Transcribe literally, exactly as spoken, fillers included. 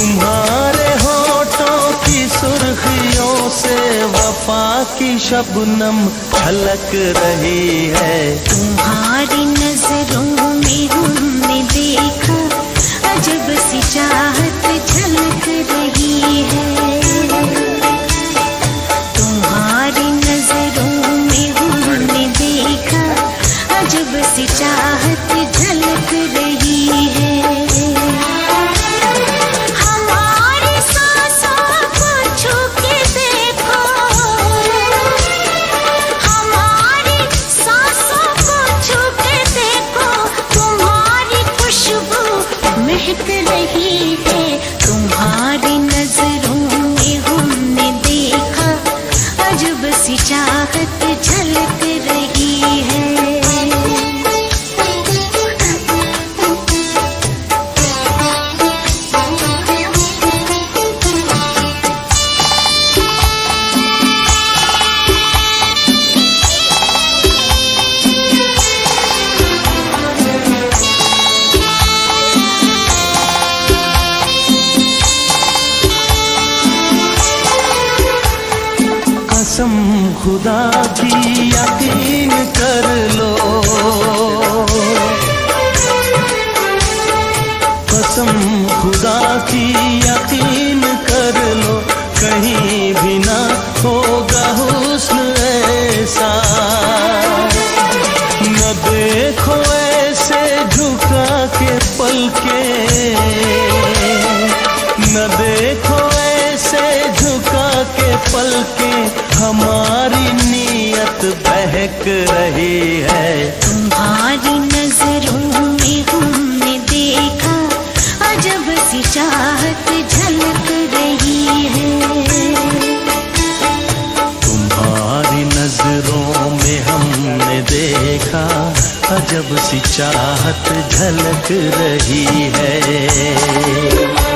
तुम्हारे होठों की सुर्खियों से वफा की शबनम झलक रही है। तुम्हारी नजरों में हमने देखा अजब सी चाहत झलक रही है। तुम्हारी नजरों में हमने देखा अजब सी चाहत झलक रही है। हमारी सांसों को छू के देखो, हमारी सांसों को छू के देखो, तुम्हारी खुशबू महक रही है। तुम्हारी नजरों में हमने देखा अजब सी चाहत झलक रही है। कसम खुदा की यकीन कर लो, कसम खुदा की यकीन कर लो, कहीं भी ना होगा हुस्न ऐसा। न देखो ऐसे झुका के पलके, न देखो ऐसे झुका के पलके, हमारी नीयत बहक रही है। तुम्हारी नजरों में हमने देखा अजब सी चाहत झलक रही है। तुम्हारी नजरों में हमने देखा अजब सी चाहत झलक रही है।